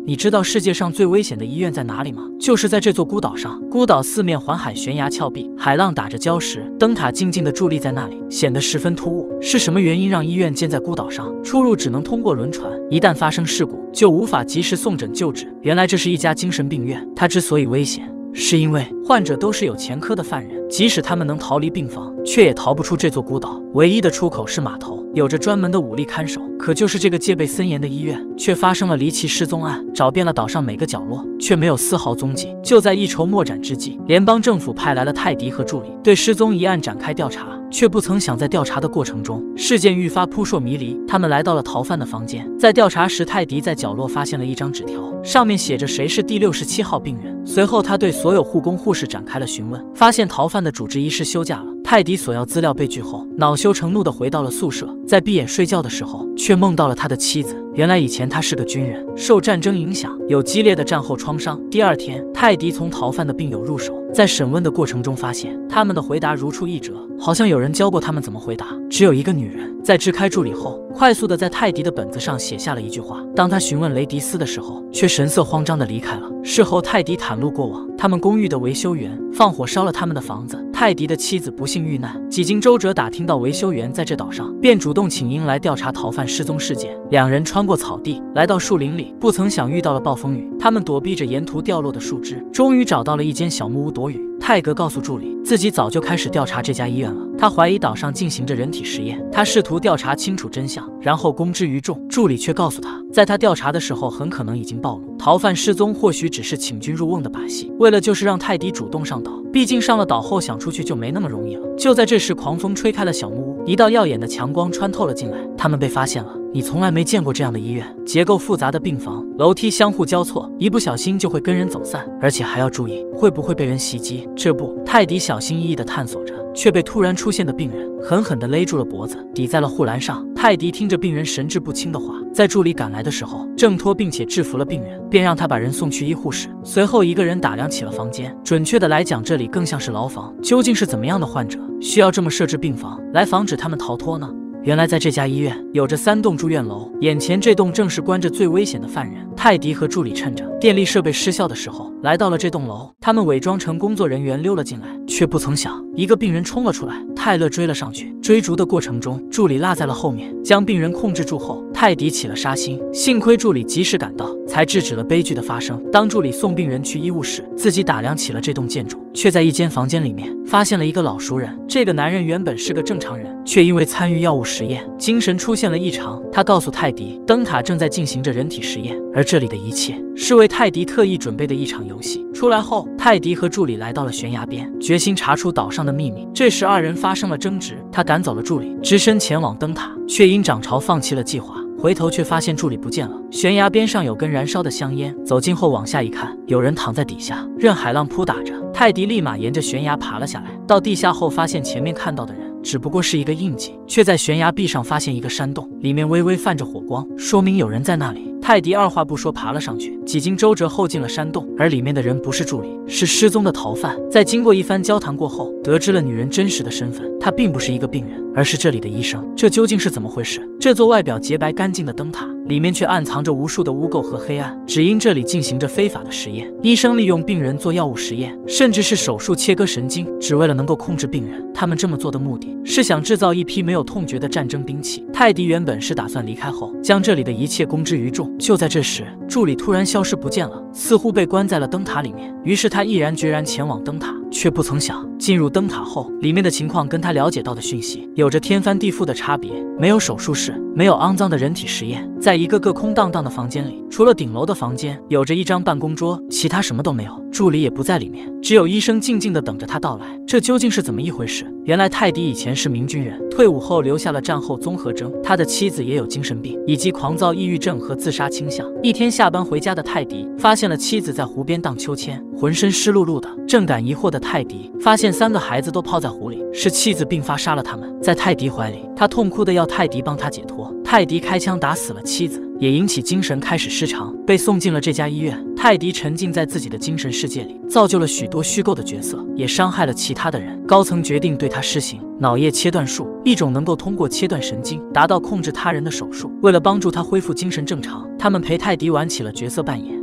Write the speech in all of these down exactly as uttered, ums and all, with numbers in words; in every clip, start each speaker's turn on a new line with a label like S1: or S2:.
S1: 你知道世界上最危险的医院在哪里吗？就是在这座孤岛上。孤岛四面环海，悬崖峭壁，海浪打着礁石，灯塔静静地伫立在那里，显得十分突兀。是什么原因让医院建在孤岛上？出入只能通过轮船，一旦发生事故，就无法及时送诊救治。原来这是一家精神病院，它之所以危险，是因为患者都是有前科的犯人，即使他们能逃离病房，却也逃不出这座孤岛。唯一的出口是码头，有着专门的武力看守。可就是这个戒备森严的医院，却发生了离奇失踪案，找遍了岛上每个角落，却没有丝毫踪迹。就在一筹莫展之际，联邦政府派来了泰迪和助理，对失踪一案展开调查。却不曾想，在调查的过程中，事件愈发扑朔迷离。他们来到了逃犯的房间，在调查时，泰迪在角落发现了一张纸条，上面写着谁是第六十七号病人。随后，他对所有护工护士展开了询问，发现逃犯的主治医师休假了。泰迪索要资料被拒后，恼羞成怒地回到了宿舍，在闭眼睡觉的时候，却梦到了他的妻子。原来以前他是个军人，受战争影响，有激烈的战后创伤。第二天，泰迪从逃犯的病友入手，在审问的过程中发现，他们的回答如出一辙，好像有人教过他们怎么回答。只有一个女人在支开助理后，快速地在泰迪的本子上写下了一句话。当他询问雷迪斯的时候，却神色慌张地离开了。事后，泰迪袒露过往，他们公寓的维修员放火烧了他们的房子，泰迪的妻子不幸遇难。几经周折，打听到维修员在这岛上，便主动请缨来调查逃犯失踪事件。两人穿过草地，来到树林里，不曾想遇到了暴风雨。他们躲避着沿途掉落的树枝，终于找到了一间小木屋躲雨。泰格告诉助理，自己早就开始调查这家医院了。他怀疑岛上进行着人体实验，他试图调查清楚真相，然后公之于众。助理却告诉他，在他调查的时候，很可能已经暴露，逃犯失踪或许只是请君入瓮的把戏，为了就是让泰迪主动上岛。毕竟上了岛后想出去就没那么容易了。就在这时，狂风吹开了小木屋，一道耀眼的强光穿透了进来，他们被发现了。你从来没见过这样的医院，结构复杂的病房，楼梯相互交错，一不小心就会跟人走散，而且还要注意会不会被人袭击。这不，泰迪小心翼翼地探索着，却被突然出现的病人狠狠地勒住了脖子，抵在了护栏上。泰迪听着病人神志不清的话，在助理赶来的时候，挣脱并且制服了病人，便让他把人送去医护室。随后，一个人打量起了房间，准确的来讲，这里更像是牢房。究竟是怎么样的患者，需要这么设置病房，来防止他们逃脱呢？原来在这家医院有着三栋住院楼，眼前这栋正是关着最危险的犯人。泰迪和助理趁着电力设备失效的时候，来到了这栋楼。他们伪装成工作人员溜了进来，却不曾想一个病人冲了出来。泰勒追了上去，追逐的过程中，助理落在了后面，将病人控制住后，泰迪起了杀心。幸亏助理及时赶到，才制止了悲剧的发生。当助理送病人去医务室，自己打量起了这栋建筑，却在一间房间里面发现了一个老熟人。这个男人原本是个正常人，却因为参与药物实验，精神出现了异常。他告诉泰迪，灯塔正在进行着人体实验，而这里的一切是为泰迪特意准备的一场游戏。出来后，泰迪和助理来到了悬崖边，决心查出岛上的秘密。这时，二人发生了争执，他赶走了助理，只身前往灯塔，却因涨潮放弃了计划。回头却发现助理不见了。悬崖边上有根燃烧的香烟，走近后往下一看，有人躺在底下，任海浪扑打着。泰迪立马沿着悬崖爬了下来，到地下后发现前面看到的人只不过是一个印记，却在悬崖壁上发现一个山洞，里面微微泛着火光，说明有人在那里。泰迪二话不说爬了上去，几经周折后进了山洞，而里面的人不是助理，是失踪的逃犯。在经过一番交谈过后，得知了女人真实的身份，她并不是一个病人，而是这里的医生。这究竟是怎么回事？这座外表洁白干净的灯塔，里面却暗藏着无数的污垢和黑暗，只因这里进行着非法的实验。医生利用病人做药物实验，甚至是手术切割神经，只为了能够控制病人。他们这么做的目的是想制造一批没有痛觉的战争兵器。泰迪原本是打算离开后，将这里的一切公之于众。就在这时，助理突然消失不见了，似乎被关在了灯塔里面。于是他毅然决然前往灯塔，却不曾想进入灯塔后，里面的情况跟他了解到的讯息有着天翻地覆的差别。没有手术室，没有肮脏的人体实验，在一个个空荡荡的房间里，除了顶楼的房间有着一张办公桌，其他什么都没有。助理也不在里面，只有医生静静地等着他到来。这究竟是怎么一回事？原来泰迪以前是名军人，退伍后留下了战后综合征，他的妻子也有精神病，以及狂躁抑郁症和自杀倾向。一天下班回家的泰迪发现了妻子在湖边荡秋千，浑身湿漉漉的。正感疑惑的泰迪发现三个孩子都泡在湖里，是妻子病发杀了他们。在泰迪怀里，他痛哭的要泰迪帮他解脱。泰迪开枪打死了妻子，也引起精神开始失常，被送进了这家医院。泰迪沉浸在自己的精神世界里，造就了许多虚构的角色，也伤害了其他的人。高层决定对他施行脑叶切断术，一种能够通过切断神经达到控制他人的手术。为了帮助他恢复精神正常，他们陪泰迪玩起了角色扮演。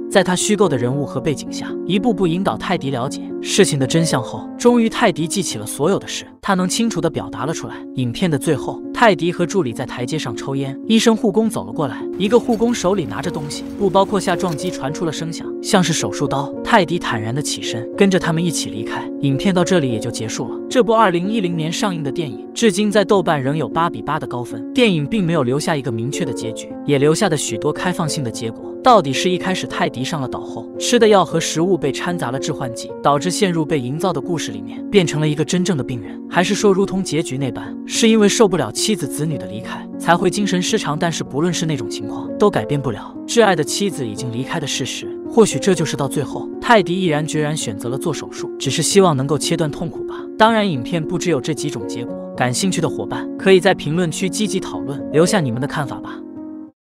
S1: 在他虚构的人物和背景下，一步步引导泰迪了解事情的真相后，终于泰迪记起了所有的事，他能清楚地表达了出来。影片的最后，泰迪和助理在台阶上抽烟，医生护工走了过来，一个护工手里拿着东西，布包括下撞击传出了声响，像是手术刀。泰迪坦然地起身，跟着他们一起离开。影片到这里也就结束了。这部二零一零年上映的电影，至今在豆瓣仍有八比八的高分。电影并没有留下一个明确的结局，也留下的许多开放性的结果。到底是一开始泰迪上了岛后，吃的药和食物被掺杂了致幻剂，导致陷入被营造的故事里面，变成了一个真正的病人，还是说如同结局那般，是因为受不了妻子子女的离开，才会精神失常？但是不论是那种情况，都改变不了挚爱的妻子已经离开的事实。或许这就是到最后，泰迪毅然决然选择了做手术，只是希望能够切断痛苦吧。当然，影片不只有这几种结果，感兴趣的伙伴可以在评论区积极讨论，留下你们的看法吧。